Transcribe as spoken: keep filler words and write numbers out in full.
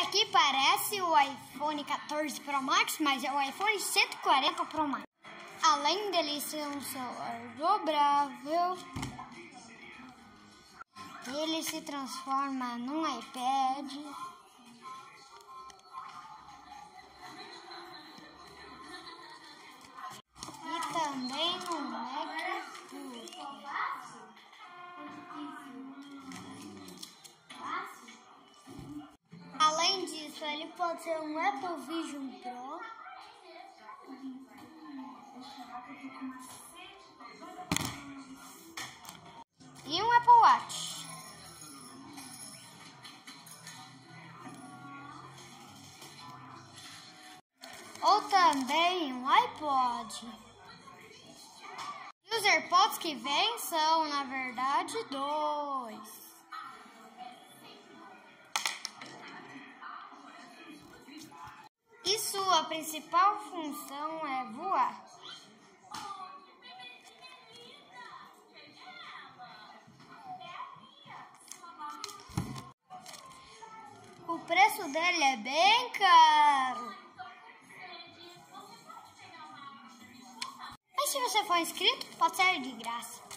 aqui parece o iPhone quatorze Pro Max, mas é o iPhone cento e quarenta Pro Max. Além dele ser um celular dobrável, ele se transforma num iPad. E também no MacBook. Além disso, ele pode ser um Apple Vision Pro. E um Apple Watch. Ou também um iPod. E os AirPods que vêm são, na verdade, dois. E sua principal função é voar. O preço dele é bem caro. Mas se você for inscrito, pode ser de graça.